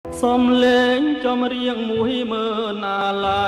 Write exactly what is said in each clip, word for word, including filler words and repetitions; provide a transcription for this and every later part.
សំលេងចំរៀងមួយមើលណាឡៃ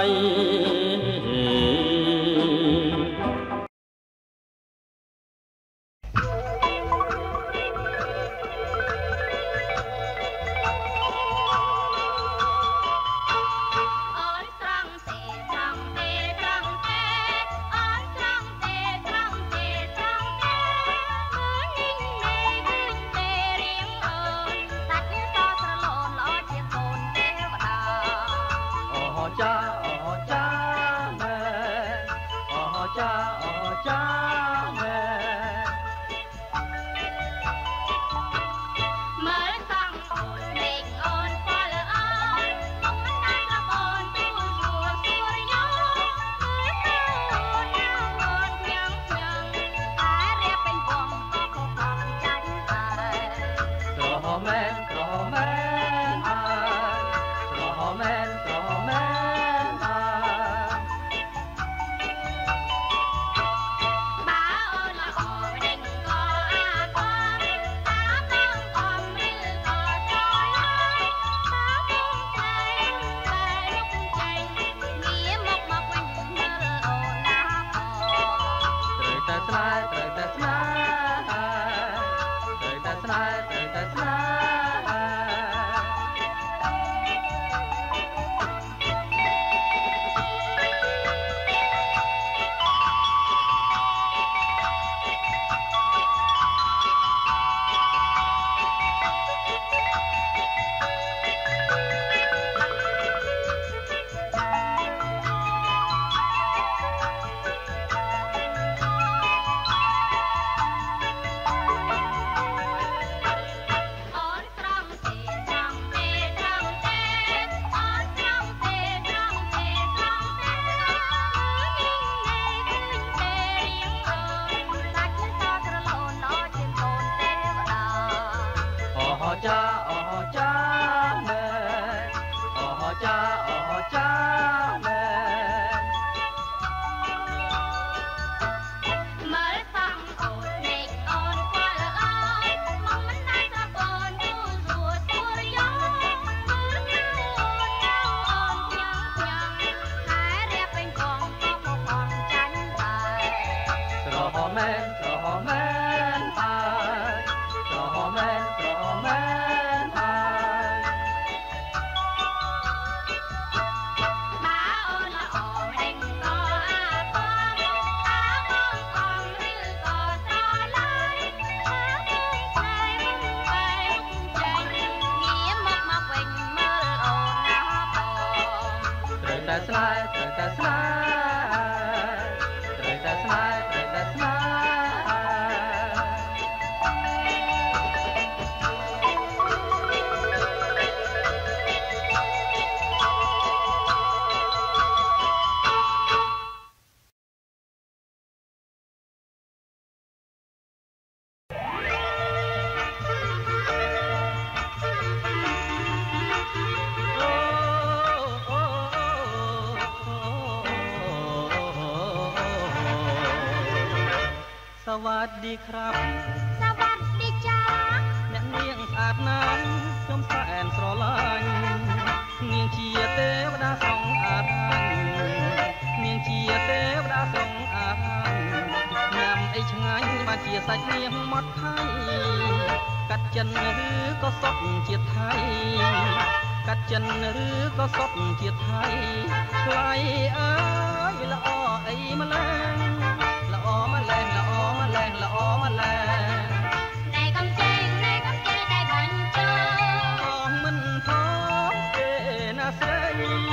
สวัสดีครับสวัสดีจ้าអ្នកនាងស្អាតណាស់ខ្ញុំសែនស្រឡាញ់នាងជាទេវតាសងអារាញ់នាងជាទេវតាសងអារាញ់ញ៉ាំអីឆ្ងាញ់បានជាសាច់នាងមាត់ថៃកាត់ចិនឬក៏សុតជាតិថៃកាត់ចិនឬក៏សុតជាតិថៃថ្លៃអើយល្អអីម្ល៉េះល្អម្ល៉េះល្អម្ល៉េះល្អម្ល៉េះណែកំចេងណែកំចេងតែបាញ់ចោលមិនផងទេណាស្រី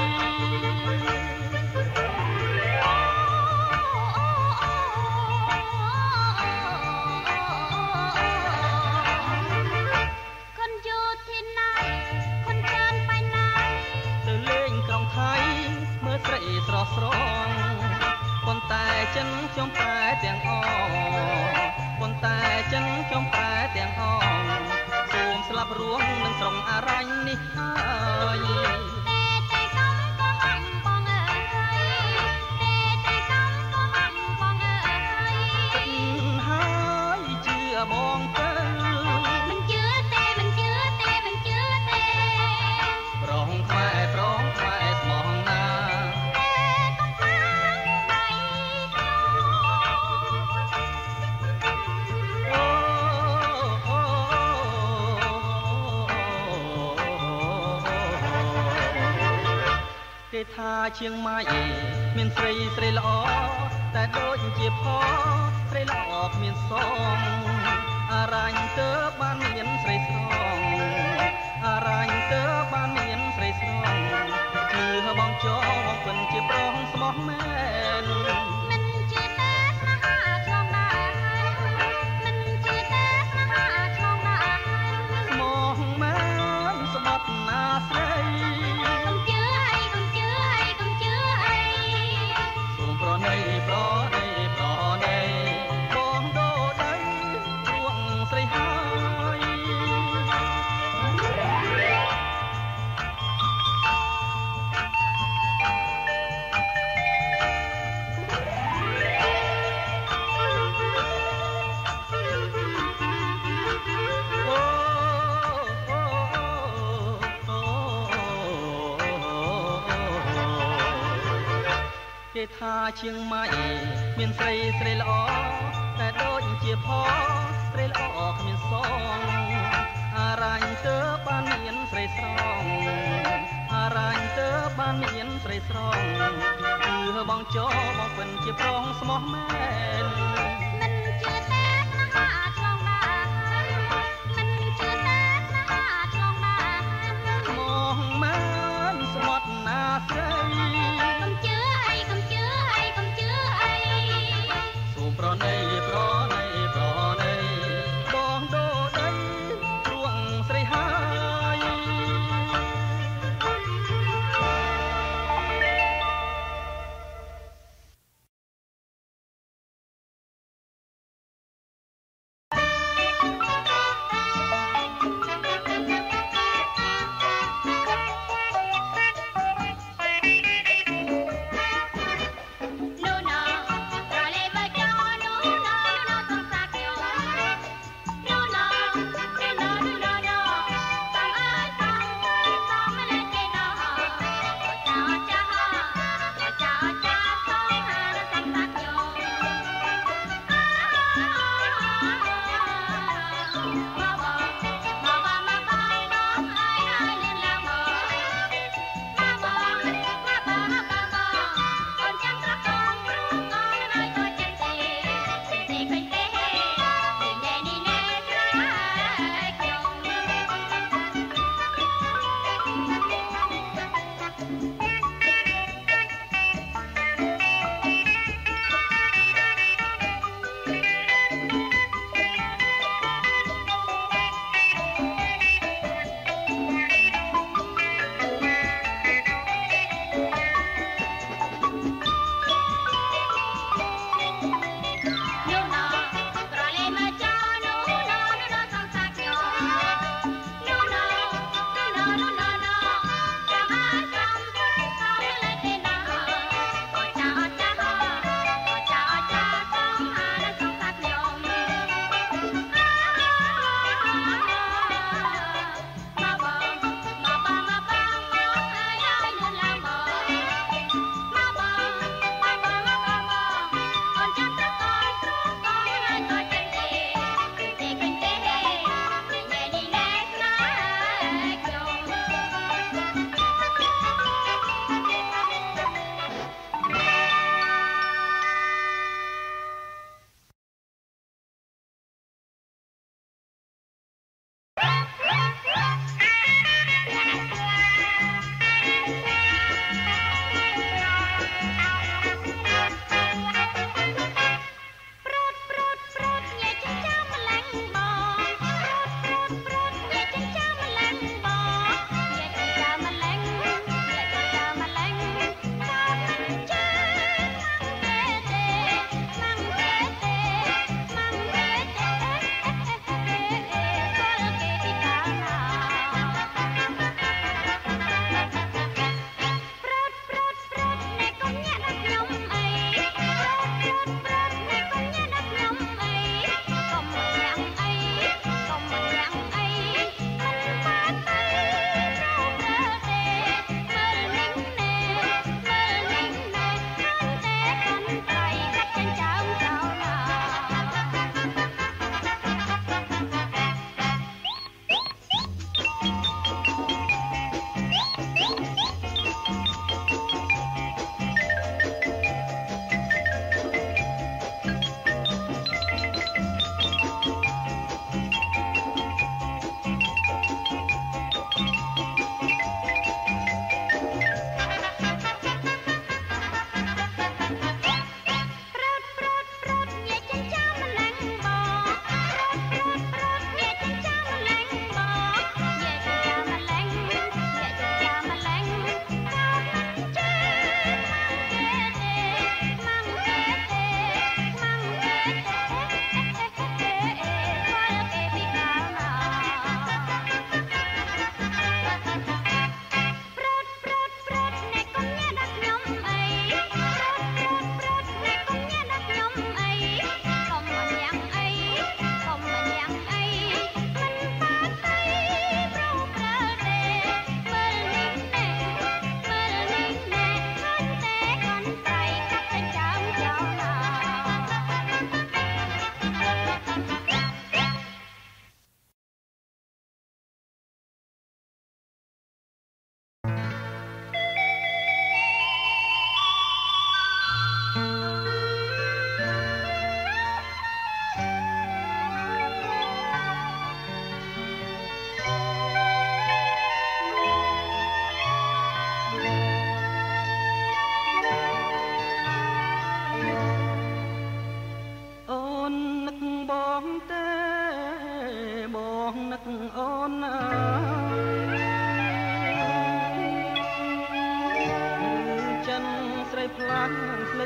คนอยู่ที่ไหนคนเชิญไปไหนទៅលេងក្រុងថៃមើលស្រីស្រស់ស្រងប៉ុន្តែចិនខ្ញុំប្រែទាំងអប៉ុន្តែចិនខ្ញុំប្រែទាំងអសូមស្លាប់រួងនឹងស្រុងអរញ្ញនេះហើយទេទេកំក៏ហាញ់បងអើយទេទេកំក៏ហាញ់បងអើយគិតហើយជឿបងទៅមិនជឿទេមិនជឿទេមិនជឿទេថាជាងម៉ៃមានស្រីស្រីល្អតែដូចជាផស្រីល្អគ្មានសងអារាញ់ទៅបានមានស្រីស្រងអារាញ់ទៅបានមានស្រីស្រងគឺបងចោបងពិនជាប្រុសស្មោះមែនមិនជាតែស្នេហាឆ្លងដើរមិនជាតែស្នេហាឆ្លងដើរស្មោះមែនស្បត់ណាស្រីកុំជឿអីកុំជឿអីកុំជឿអីសូមប្រណីប្រណីប្រណីបងដូរដៃរួងស្រីហើយគេថាជាងម៉ៃមានស្រីស្រីល្អតែដូចជាផស្រីល្អគ្មានសងអារាញ់ទៅបានមានស្រីស្រងអារាញ់ទៅបានមានស្រីស្រងគឺបងចោបងពិនជាប្រុសស្មោះមែនមិនជឿតែស្នេហាឆ្លងដើរមិនជឿតែស្នេហាឆ្លងដើរស្មោះមែនស្មត់ណាស្រីកុំជឿអីកុំជឿអីកុំជឿអីសូមប្រណីប្រណីប្រណីបងដូរដៃរួងស្រីហើយ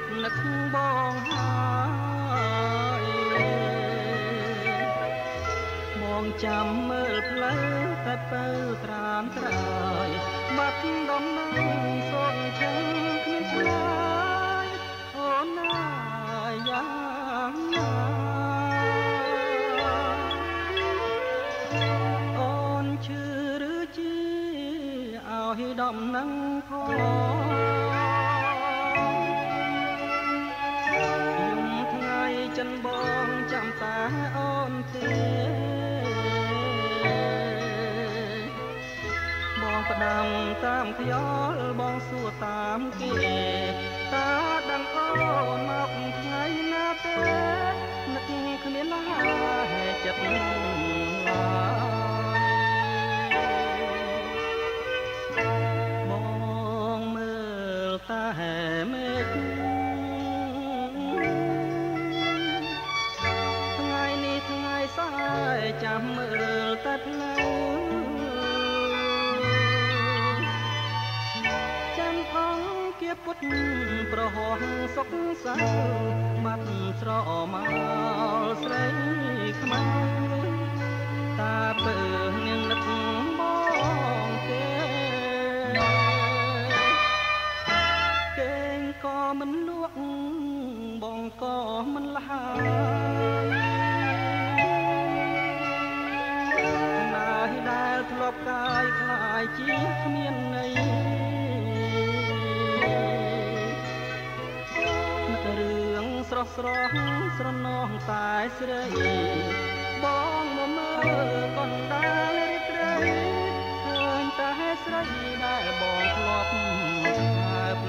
តនឹកបងហើយបងចាំមើលផ្លូវតែទៅត្រានត្រើយបាត់ដំណើរសូនឈឹងគ្មានឆ្លើយអូនណាយ៉ាងណាអូនឈឺឬជាឲ្យដំណឹងផងយំថ្ងៃចិនបងចាំតាអូនទេបងផ្ដាំតាមខ្យល់បងសួរតាមគេតាដឹងអូនមកថ្ងៃណាទេនឹកគ្មានឡាចិត្តឡើយបងមើលតាមេឃថ្ងៃនេះថ្ងៃសាយចាំមើលតែផ្លូវគៀបពុតប្រហោះសុកសៅបាត់ស្រមកស្រីខ្មៅតាពើនាងនឹកបងទេគេងក៏មិនលក់បងក៏មិនលហើយណាយដែលធ្លាប់កាយខ្លាយជាគ្មានន័យរឿងស្រស់ស្រស់ស្រណោះតែស្រីបងមកមើលកណ្ដាលរីត្រីឃើញតែស្រីដែលបងធ្លាប់ហើប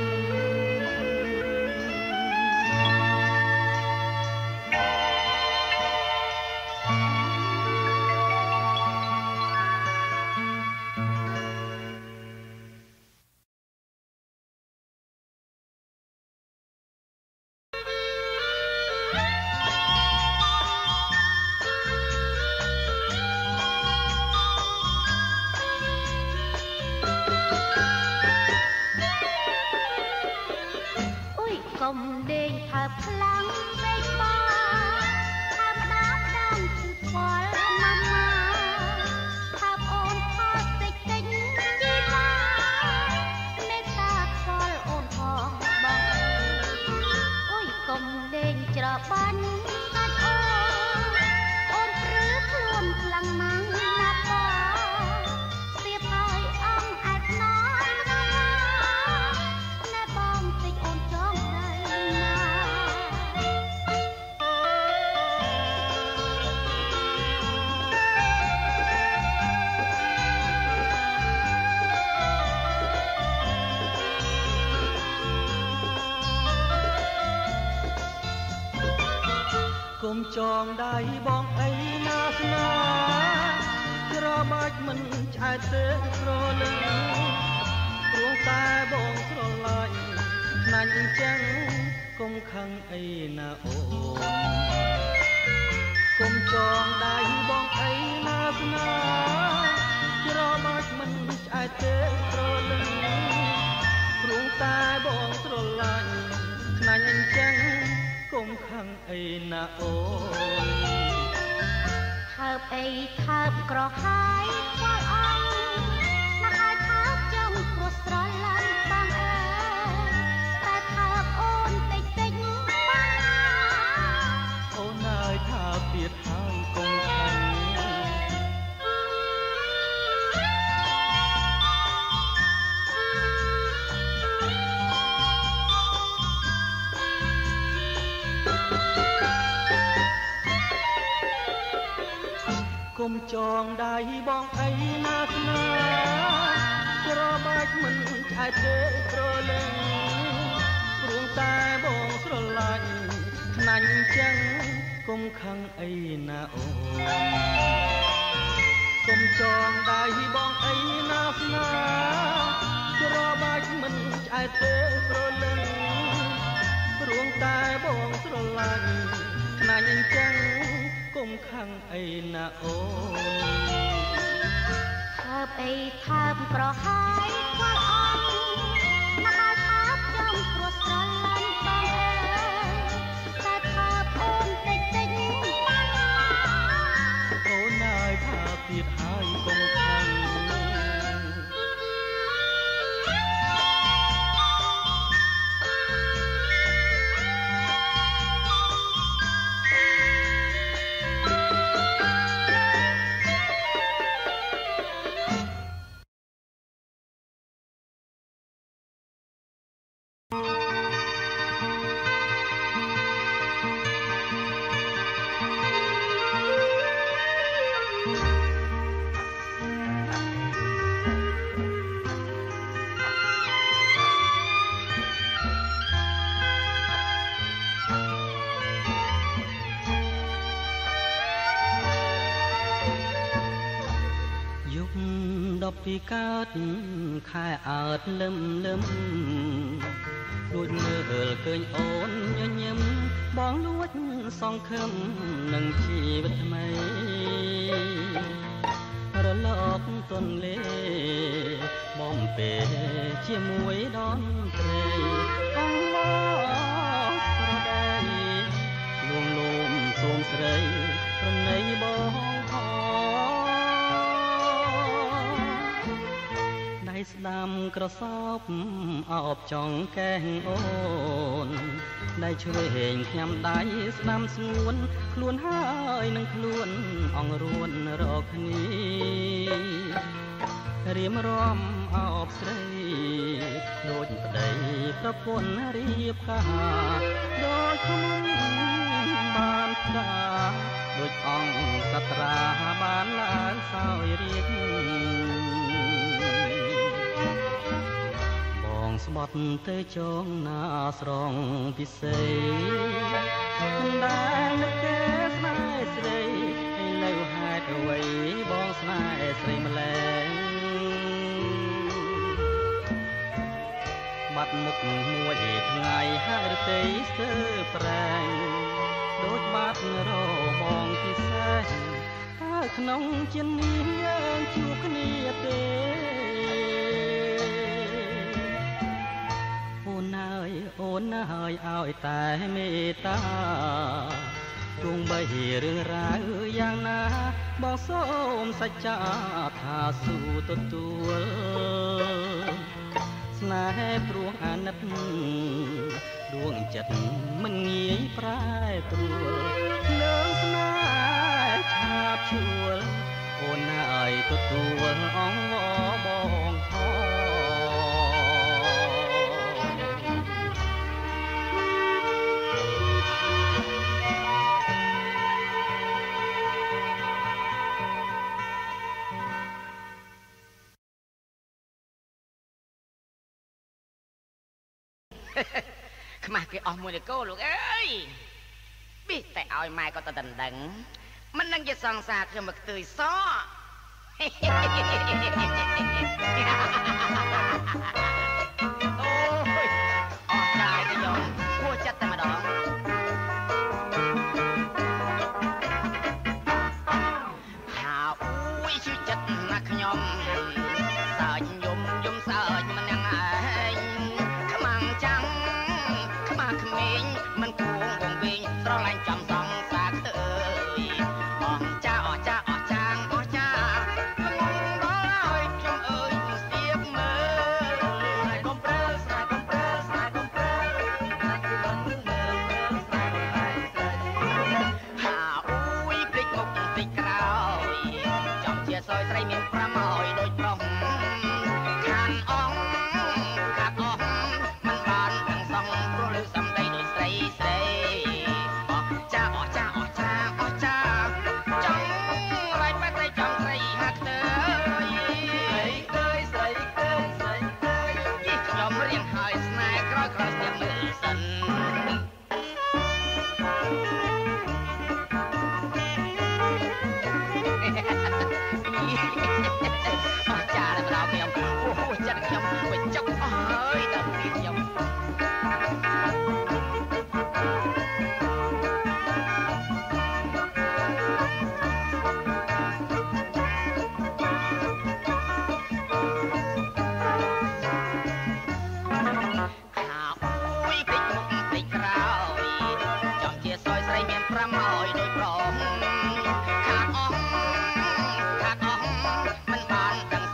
កុំដេកថាខ្លាំងពេកបងថាផ្ដាប់ដាំឈឺខ្វល់ម៉ាម៉ាថាអូនថតតិចតិចយីឡាមេត្តាខ្វល់អូនផងបងអុយកុំដេកច្របាញ់សាច់អូនអូនព្រឺខ្លួនខ្លាំងណាស់ណាស់បងស្ទាបហើយអងឯភ្នំណាណែបងតិចអូនចង់គុំចងដៃបងអីណាស្នាច្របាច់មិនឆ្អែតទេស្រលឹងព្រោះតែបងស្រឡាញ់ណាញ់អញ្ចឹងគុំខឹងអីណាអូនគុំចងដៃបងអីណាស្នាច្របាច់មិនឆ្អែតទេស្រលឹងព្រោះតែបងស្រឡាញ់ណាញ់អញ្ចឹងគុំខឹងអីណាអូនថើបអីថើបក្រហាយខ្វល់អញណាស់ហើយថើបចំព្រោះស្រឡាញ់បងអើយតែថើបអូនតិចតិចបងអូនហើយថើបទៀតហើយគុំខឹងគុំចងដៃបងអីណាស្នាច្របាច់មិនឆ្អែតទេស្រលឹងព្រោះតែបងស្រឡាញ់ណាញ់អញ្ចឹងគុំខឹងអីណាអូនគុំចងដៃបងអីណាស្នាច្របាច់មិនឆ្អែតទេស្រលឹងព្រោះតែបងស្រឡាញ់ណាញ់អញ្ចឹងគុំខឹងអីណាអូនថើបអីថើបក្រហាយខ្វល់អញណាស់ហើយថើបចំព្រោះស្រឡាញ់បងយគង់ខឹងពីកើតខែអើតលឹមលឹមដូចមើលឃើញអូនញញឹមបងលួចសង្ឃឹមនឹងជីវិតថ្មីរលកទន្លេបំពេជាមួយដនត្រីអងមកស្រដីលួងលោមសួងស្រីប្រណីបងស្ដាំក្រសោបអោបចង់កែងអូនដៃឆ្វេងខ្ញុំដៃស្ដាំស្ងួនខ្លួនហើយនឹងខ្លួនអង្រួនរកគ្នារៀមរំអោបស្រីដូចប្តីប្រពន្ធរៀបការដូចខ្ញុំបានផ្កាដូចអង្គសត្រាបានឡើងសោយរាជស្បត់ទៅចងណាស្រងពិសេសមិនដែលនឹកទេស្នេហ៍ស្រីឥឡូវហេតុអ្វីបងស្នេហ៍ស្រីម្ល៉េះបាត់មុខមួយថ្ងៃហើយរទេស្ទើប្រែងដូចបាត់របងពិសេសតើក្នុងជានេះយើងជួបគ្នាទេអូនអើយអូនហើយឲ្យតែមេត្តាទោះបីរឿងរ៉ាវយ៉ាងណាបងសូមសច្ចាថាស៊ូទទួលស្នេហ៍ព្រោះអាណិតដួងចិត្តមិនងាយប្រែប្រួលលើស្នេហ៍ឆាបឈួលអូនអើយទទួលអង្វរបងខ្មាស់គេអស់មួយនគរលោកអើយបិះតែឲ្យម៉ែក៏ទៅដណ្ដឹងមិននឹងជាសង្សារខ្ញុំមកខ្ទួយសអូយអស់ចាយទៅយំគួរចិត្តតែម្ដងហាអូយជឿចិត្តណាស់ខ្ញុំសើចយំយំសើចមិនយ៉ាងឯងខ្មាំងចាំងក្មេងមិនគួងវងវិញស្រឡាញ់ចំសងសាកទៅអើយអស់ចាអស់ចាអស់ចាងអស់ចាងងដល់ហើយខ្ញុំអើយមកស្ទាបមើលស្នេហ៍កុំព្រើស្នេហ៍កុំព្រើស្នេហ៍កុំព្រើណាស់គឺមិនមើលមើលស្នេហ៍កុំតែស្រីហាអូយភ្លេចមុខតិចក្រោយចំជាសយស្រីមានប្រាំហើយដូចប្រុសខានអងខាត់អស់មិនបានទាំងសងព្រោះលើសំដីដូចស្រីស្រីអស់ចាអស់ចាអស់ចាអស់ចាចង់រៃបែបស្រីចង់ស្រីហាក់ទៅស្រីទៅស្រីទៅស្រីទៅយីខ្ញុំរៀងហើយស្នេហ៍ក្រោយក្រោយស្ទាបមើលសិនអស់ចាដល់ដល់ខ្ញុំអូចិត្តខ្ញុំវិញចុកអស់ហើយដល់ពីខ្ញុំ ស្រីមានប្រាំហើយដោយប្រងខាត់អស់ខាត់អស់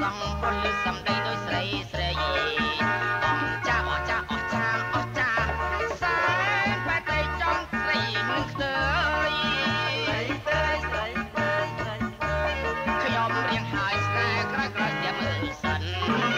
សងពលសំដីដោយស្រីស្រីអស់ចាអស់ចាអស់ចាអស់ចាសែនបែបតែចង់ស្រីនឹងស្ទើយស្រីស្រីស្រីស្រីស្រីខ្ញុំរៀងហើយស្នេហ៍ក្រោយក្រោយតែមើលសិន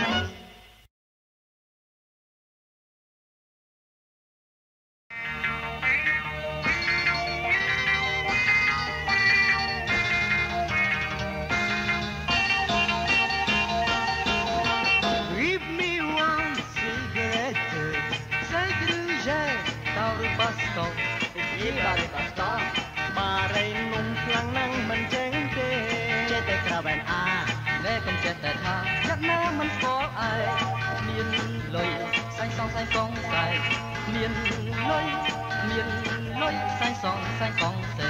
បារីនំខ្លាំងណាស់មិនចេះទេចេះតែក្រវ៉ែនអាតែកុំចេះតែថាអ្នកណាមិនស្គាល់ឯងមានលុយសាញ់សងសាញ់កងតែមានលុយមានលុយសាញ់សងសាញ់កងសេ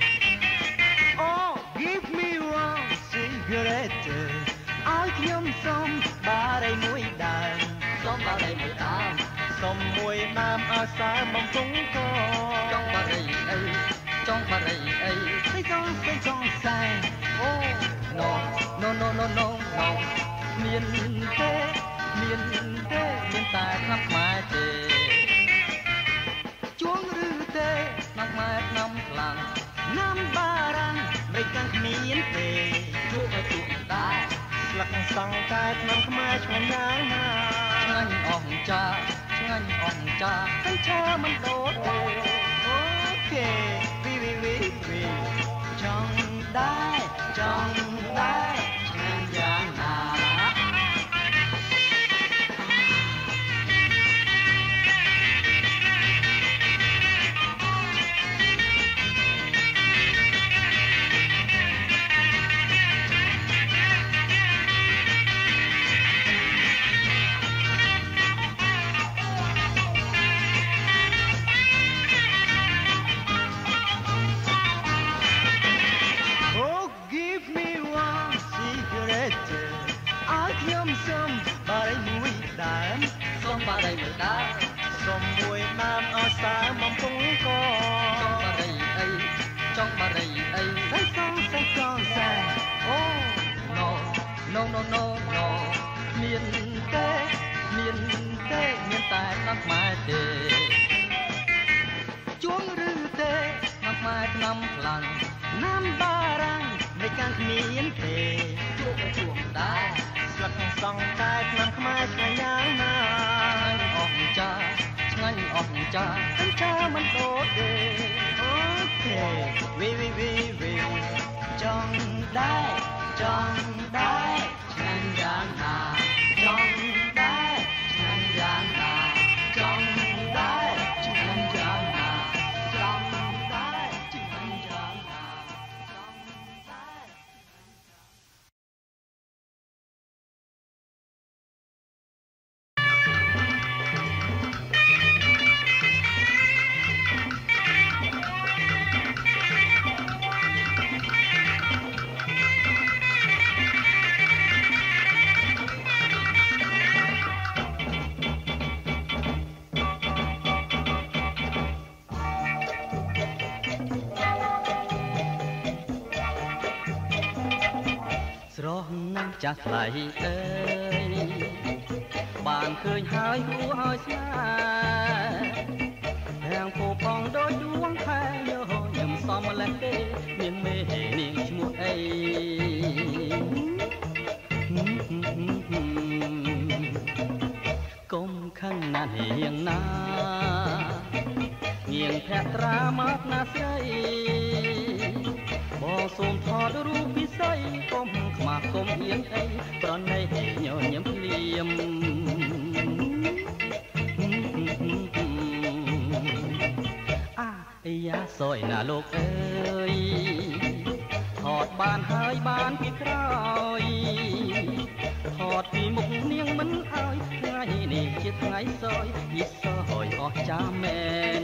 Oh give me one cigarette ឲ្យខ្ញុំសុំបារីមួយដើមសុំបារីមួយដើមសុំមួយដើមឲ្យសើបំពង់កចង់បារីអីចង់បារីអីស្អីចង់ស្អីចង់សែអូ no no no no no no មានទេមានទេមានតែឆ្នាំខ្មែរទេជួងឬទេឆ្នាំខ្មែរឆ្នាំខ្លាំងណាំបារាំងមិនកាន់គ្មានទេជួបឲ្យជួបដែរស្លឹកសង្កែឆ្នាំខ្មែរឆ្ងាញ់ណាស់ណាឆ្ងាញ់អស់ចាឆ្ងាញ់អស់ចាហើយឈើមិនដូតទេអូខេវីវីវីវីចង់ដែរចង់ដែរឆ្ងាញ់យ៉ាងណា បារីមួយដើមសុំមួយដើមឲ្យសើបំពង់កចង់បារីអីចង់បារីអីសៃសងសៃចង់សែអូ no no no no no មានទេមានទេមានតែឆ្នាំខ្មែរទេជួងឬទេឆ្នាំខ្មែរឆ្នាំខ្លាំងណាំបារាំងមិនកាន់គ្មានទេជួងជួងដែរស្លឹកសង្កែឆ្នាំខ្មែរឆ្ងាញ់យ៉ាងណាអស់ចាឆ្ងាញ់អស់ចាហើយចាមិនដូតទេអូខេវីវីវីវីចង់ដែរចង់ដែរឆ្ងាញ់យ៉ាងណាចង់ដែរឆ្ងាញ់យ៉ាងណាចង់ដែរឆ្ងាញ់យ៉ាងណាចង់ដែរឆ្ងាញ់យ៉ាងណាចង់ដែរ ស្រស់ណាស់ចាស់ថ្លៃអើយបានឃើញហើយគួរឲ្យស្នេហ៍រាំងពោផងដូចដួងខែយោខ្ញុំសំម្លេះទេមានមេនាងឈ្មោះអីកុំខឹងណាស់នាងណាងៀងភក្ត្រាមកណាស្រីបងសូមថតរូបពិសីកុំខ្មាស់កុំអៀនអីប្រណីញញឹមភ្លៀមអាយ៉ាសយណាលោកអើយថតបានហើយបានពីក្រោយថតពីមុខនាងមិនអើយថ្ងៃនេះជាថ្ងៃសយយីសយអស់ចាមែន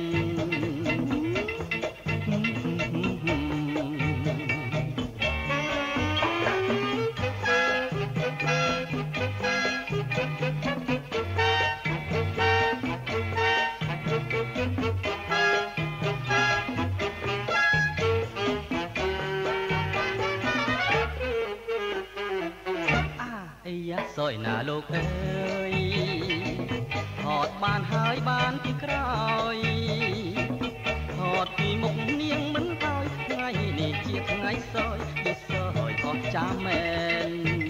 អអាយ៉ាសយណាលោកអើយថតបានហើយបានពីក្រោយថតពីមុខនាងមិនហើយថ្ងៃនេះជាថ្ងៃសយវាសយអស់ចាំមែន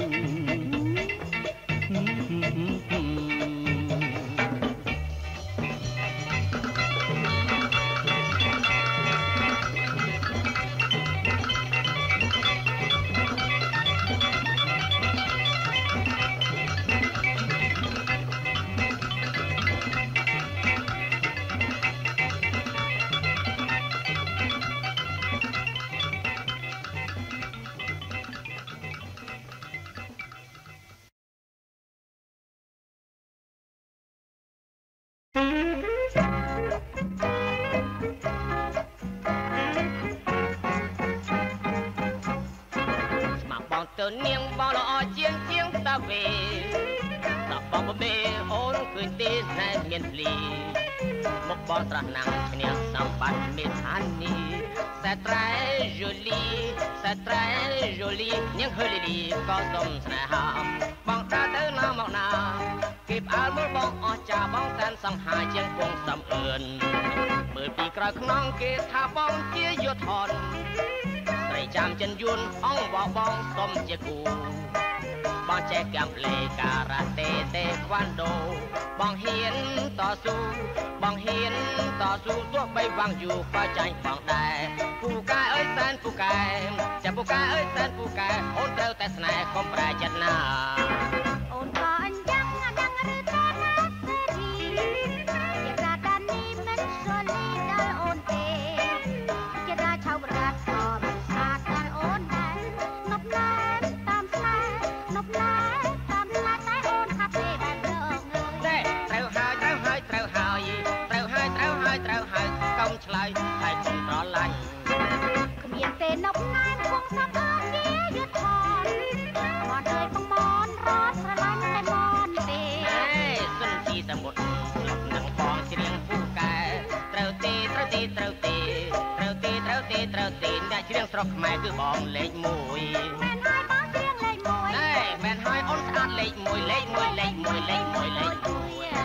ទៅនាងបងល្អជាងជាងតាវេតបងបបេអូនឃើញទេណែមានភ្លីមកបងស្រះណាំឈ្នះសម្បត្តិមេឋានី C'est très joli C'est très joli នាងហឺលីលីក៏សុំស្នេហាបងតាទៅណាមកណាគេផ្អើលមើលបងអស់ចាបងសែនសង្ហាជាងពងសំអឿនមើលពីក្រោយខ្នងគេថាបងជាយុទ្ធនត្រីចាំចិនយួនអងបបងសុំជាគូបងចេះកាំភ្លេការ៉ាតេតេខ្វាន់ដូបងហ៊ានតស៊ូបងហ៊ានតស៊ូទោះបីវាំងយូរក៏ចាញ់បងដែរពូកែអើយសែនពូកែចាំពូកែអើយសែនពូកែអូនត្រូវតែស្នេហ៍កុំប្រែចិត្តណាអូនក៏អញ្ចឹងដឹងឬក៏ណាសេរីជារាតានេះមិនសូលីដល់អូនទេជារាឆៅបរាតក៏មិនស្អាតដល់អូនដែរនប់ណែតាមស្នេហ៍នប់ណែតាមស្នេហ៍តែអូនថាទេដែរប្រងអើយត្រូវហើយត្រូវហើយត្រូវហើយត្រូវហើយត្រូវហើយត្រូវហើយកុំឆ្លើយហើយកុំត្រឡាញ់គ្មានទេនប់ណែគង់សាប់អើជាយុទ្ធនមកអើយបងមនរត់ស្រឡាញ់តែមនទេអេសុនជីសមុទ្រស្លុកនឹងបងច្រៀងពូកែត្រូវទេត្រូវទេត្រូវទេត្រូវទេត្រូវទេត្រូវទេអ្នកច្រៀងស្រុកខ្មែរគឺបងលេខ1 មែនហើយបងច្រៀងលេខ1 ណែមែនហើយអូនស្អាតលេខ1លេខ1លេខ1លេខ1លេខ1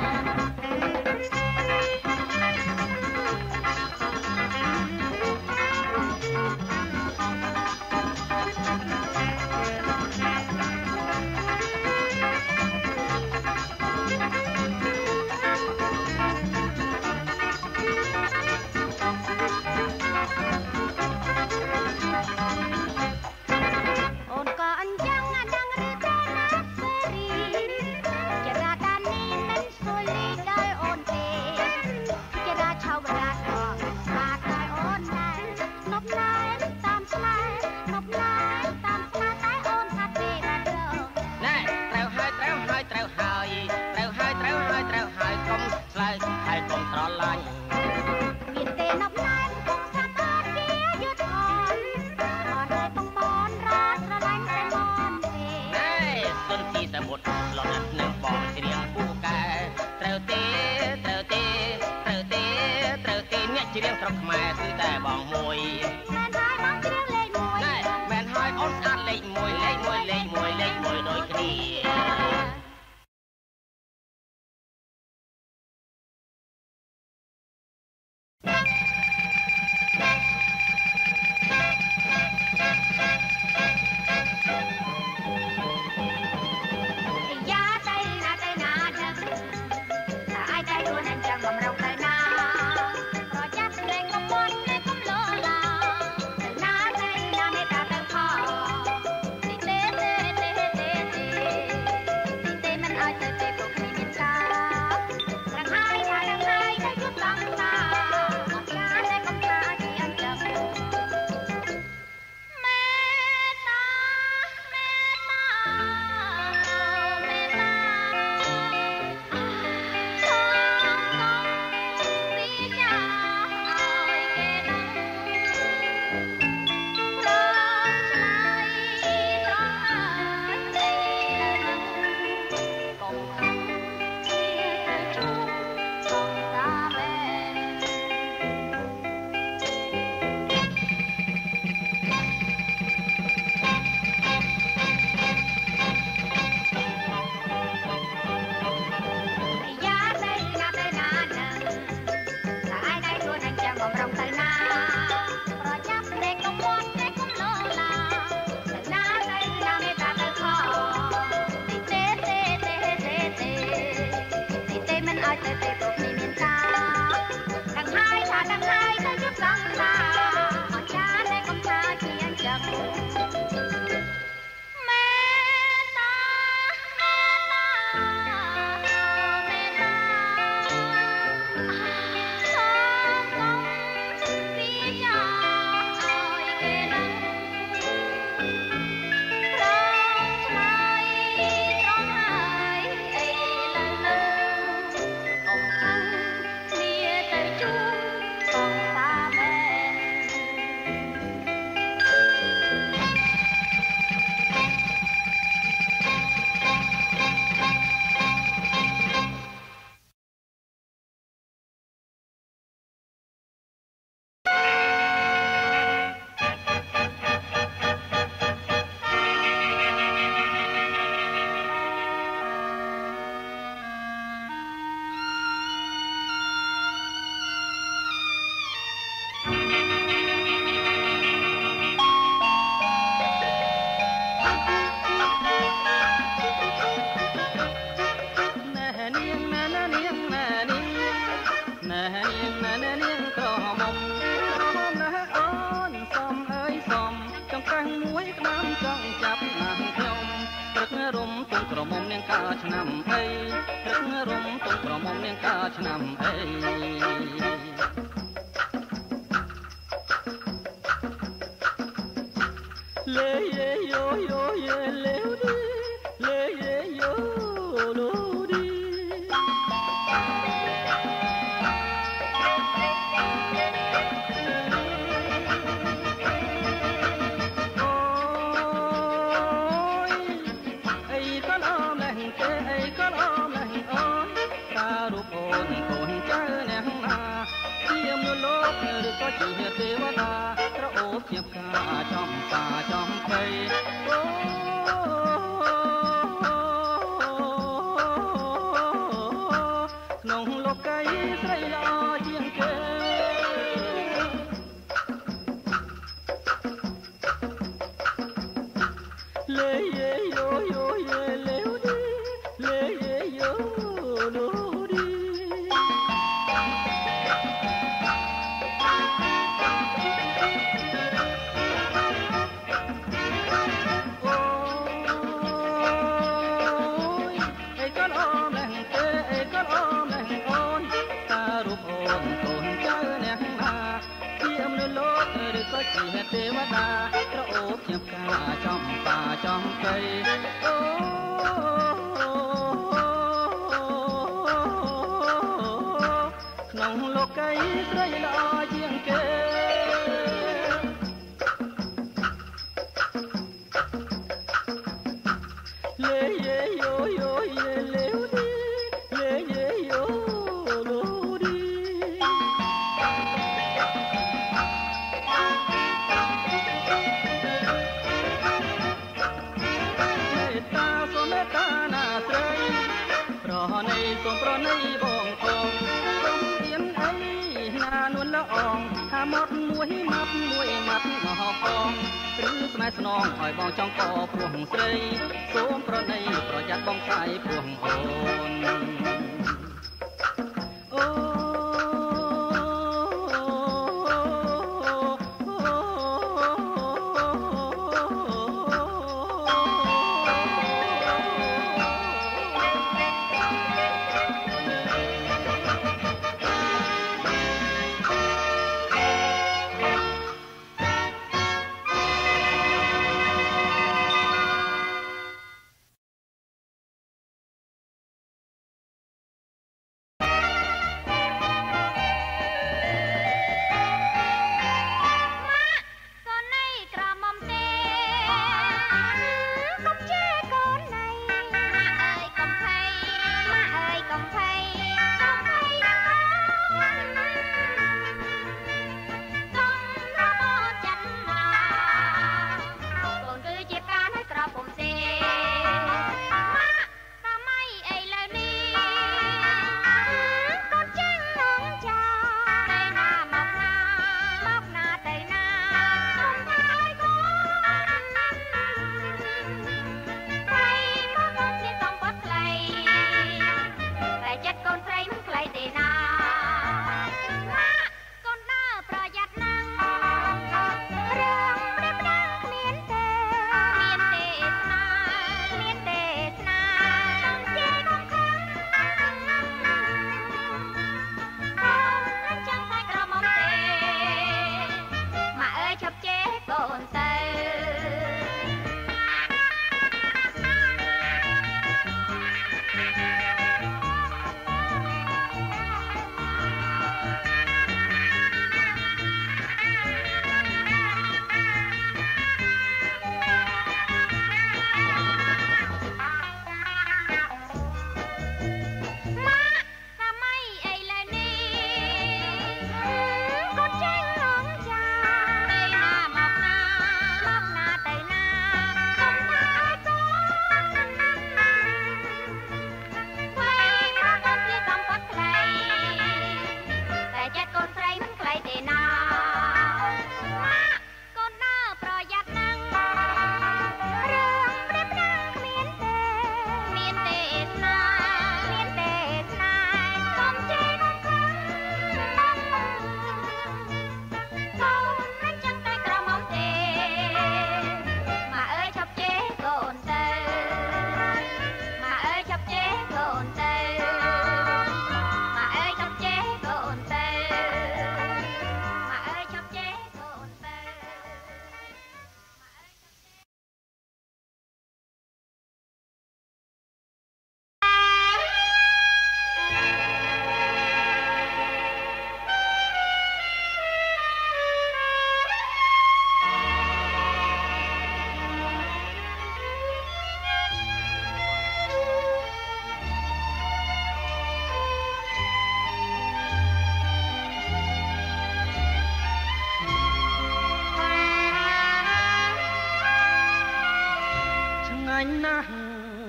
ច្រៀងស្រុកខ្មែរគឺតែបងមួយមែនហើយបងច្រៀងលេខ1 ណែមែនហើយអូនស្អាតលេខ1លេខ1លេខ1លេខ1ដូចគ្នាបទងក្រមុំនាងកាឆ្នាំអីរឹងរំទងក្រមុំនាងកាឆ្នាំអីលេយេយោយោយេលេវឌីលេយេយោឡូឌីជាទេវតាក្រអូបជាផ្កាចំបាចំភ័យអូក្នុងលោកីស្រីល្អជាងគេលេយេយោយោយេលេវឌីលេយេយោឡូឌីជាទេវតាក្រអូបជាផ្កាចំបាចំភ័យអូក្នុងលោកីស្រីល្អជាងគេលេយេយោយោយេលេវឌីលេយេយោឡូឌីសូមប្រណីបងផងសូមទៀនអីណានួនល្អងថាមាត់មួយមាត់មួយមាត់មហោផងឬស្នេហ៍ស្នងឲ្យបងចង់កព្រោះស្រីសូមប្រណីប្រយ័ត្នបងស្រីព្រោះអូន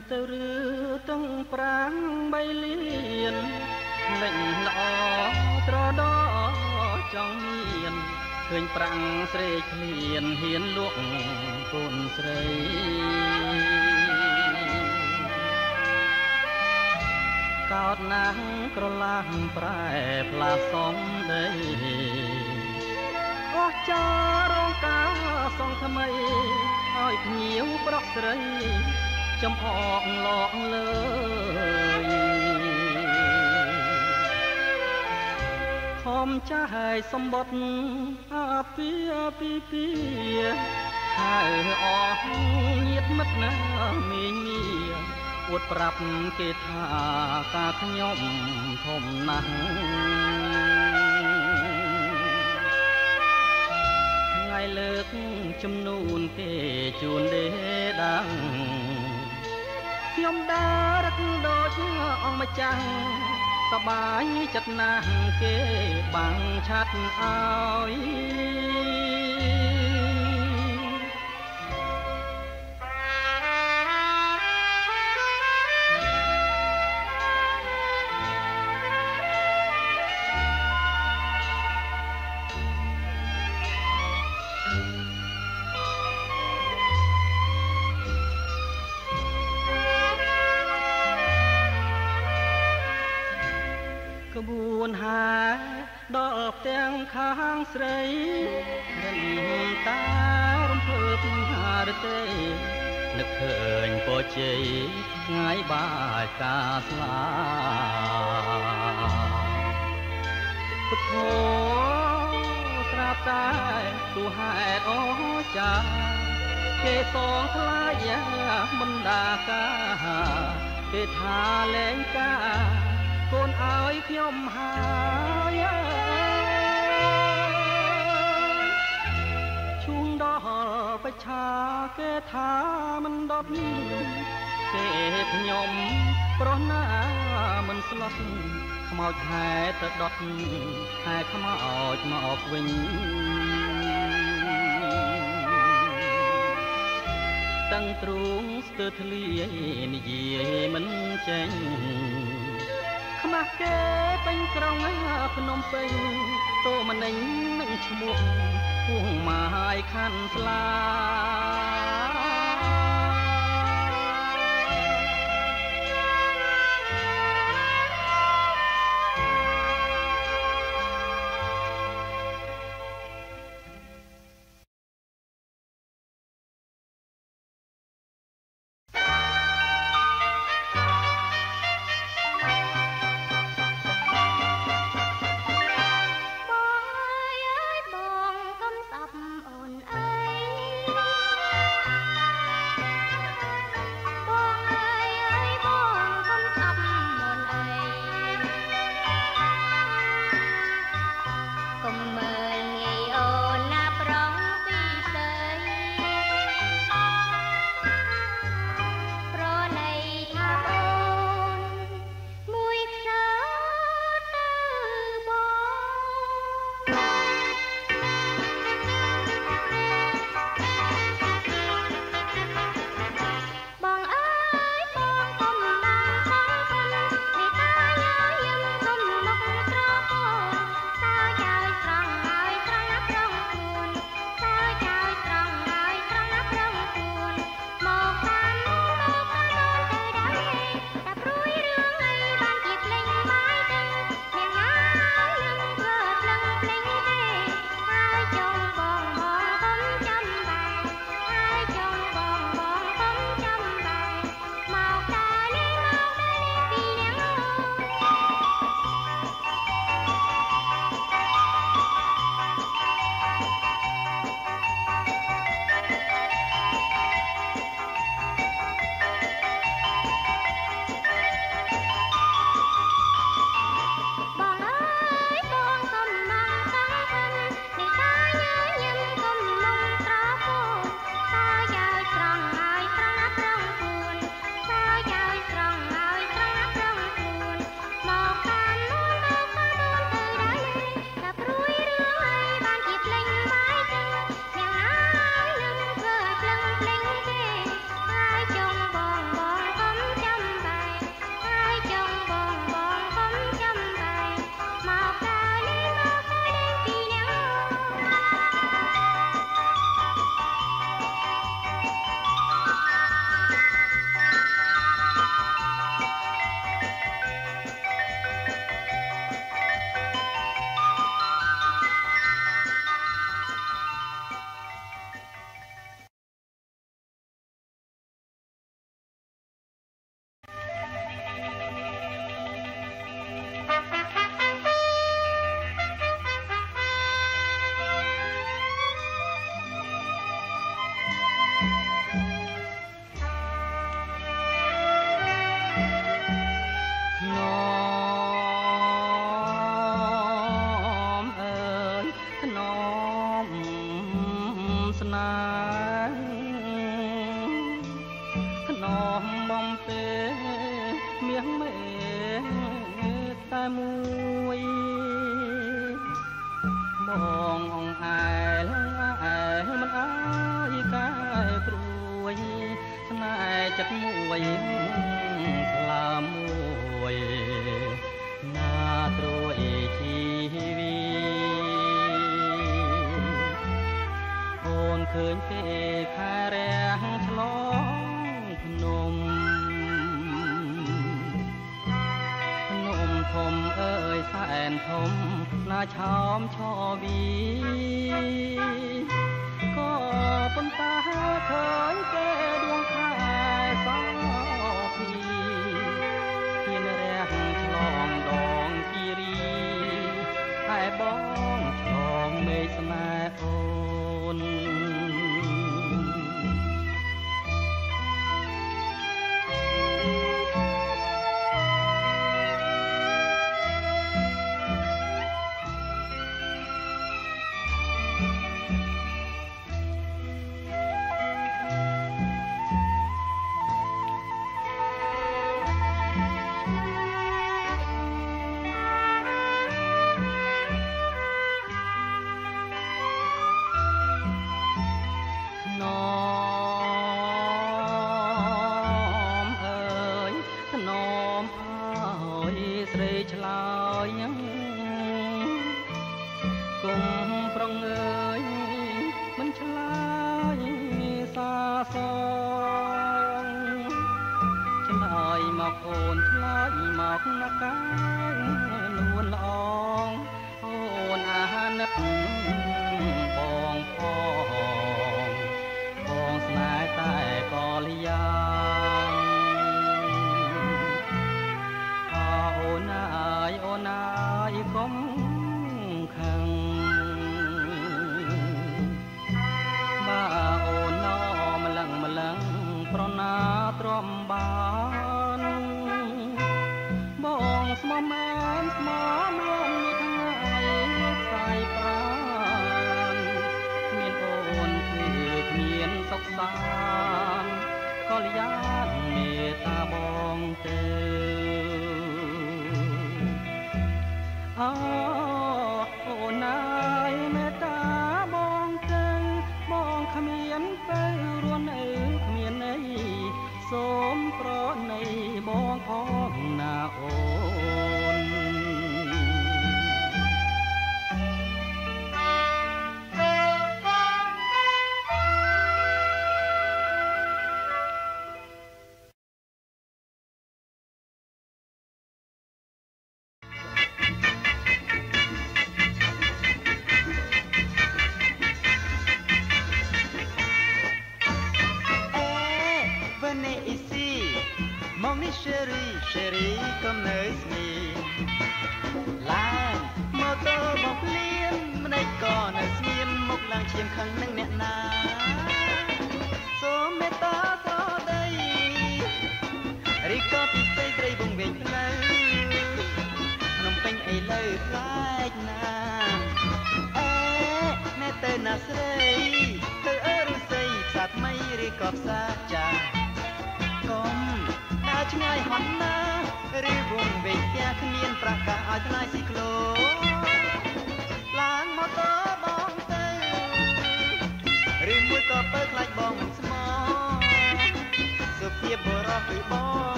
ទៅរឿទាំងប្រាំងបីលានលេងល្អត្រដោចង់មានឃើញប្រាំងស្រេកឃ្លានហ៊ានលក់កូនស្រីកោតណាស់ក្រឡាស់ប្រែផ្លាសំដីអស់ចារងការសងថ្មីឲ្យភ្ញៀវប្រុសស្រីចំអកឡកលើយខំចាយសម្បត្តិអាពីពីពីហើយអស់ញាតមិត្តណាមីងមីអួតប្រាប់គេថាការខ្ញុំធំណាស់ថ្ងៃលើកចំនួនគេជួនដេដាំងខ្ញុំដើររឹកដូចអង្គម្ចាស់សបាយចិត្តណាស់គេបាំងឆាត់ឲ្យ ក្បួនហាដល់ផ្ទាំងខាងស្រីរិនតារំភើបហារទេនឹកឃើញពរជ័យថ្ងៃបាយការស្លាពុទ្ធោស្រាប់តែទោះហេតុអស្ចារ្យគេសងថ្លៃមិនដាកាគេថាលែងការកូនឲ្យខ្ញុំហើយឈួងដល់បច្ឆាគេថាមិនដប់គេខ្ញុំប្រុសណាមិនស្លុតខ្មោចហែទៅដុតហែខ្មោចមកវិញតាំងទ្រូងស្ទើរធ្លាយនិយាយមិនចេញខ្មាស់គេពេញក្រុងភ្នំពេញតូមនិញនឹងឈ្មោះពួងម៉ាយខាន់ស្លាមាសមេតែមួយបងអងអែលអែមិនអើយកែព្រួយស្នេហ៍ចិត្តមួយថ្លើមមួយណាត្រួយជីវីអូនឃើញទេខែរាំងឆ្លងភ្នំភ្នំធំអើយសែនធំណាឆោមឆោវីក៏ប៉ុន្តែឃើញទេដួងខែសោភីហ៊ានរះឆ្លងដងគិរីតែបងឆ្លងមេឃស្នេហ៍អូន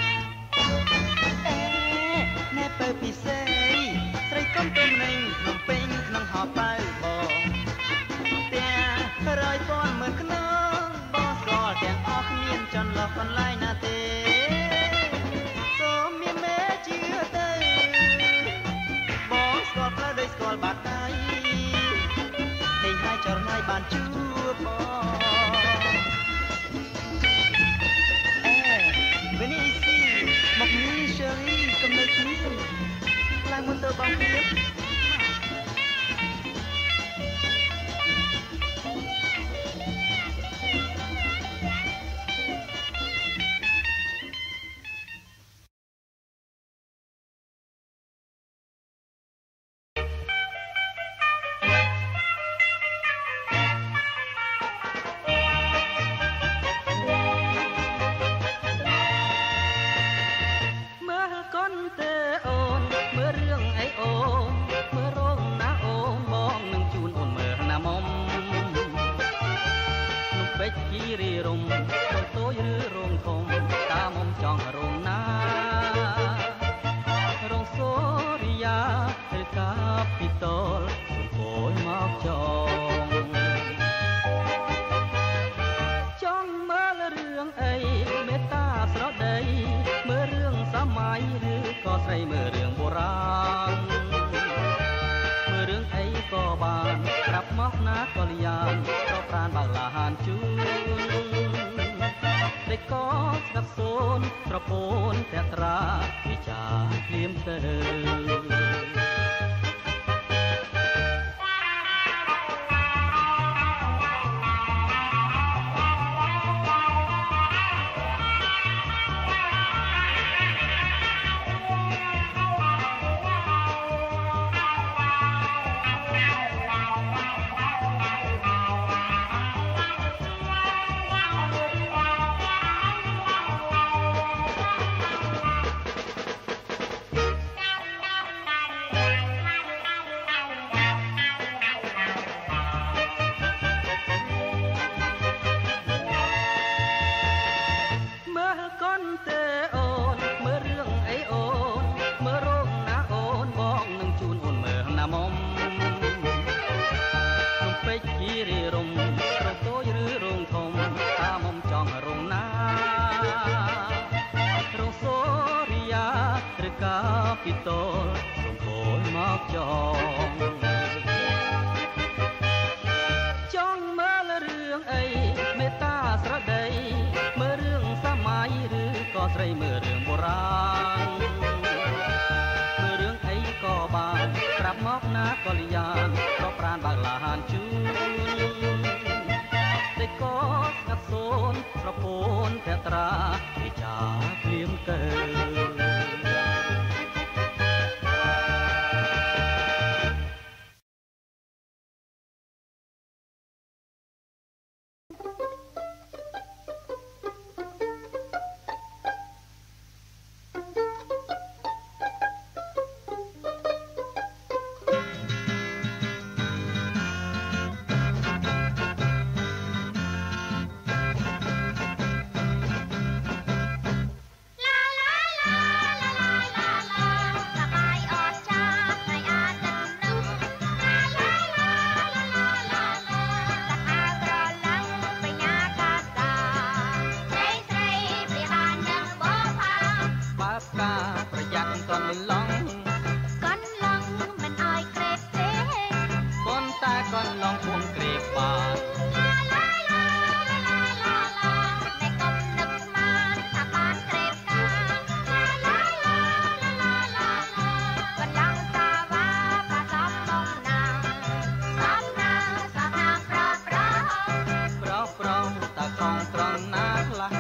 ពិសេសស្រីកំពុំនឹងភ្នំពេញទាំងអស់គ្មានចន្លោះបន្លាយណាទេសូមមានមេជឿទៅបងស្គាល់ផ្លូវដោយស្គាល់បាត់ដៃហេងហើយចរណៃបានជួបបងអេវិនីស៊ីមកនេះឈឺរីកំណត់នេះឡើងមុនទៅបងទៀតខ្លះ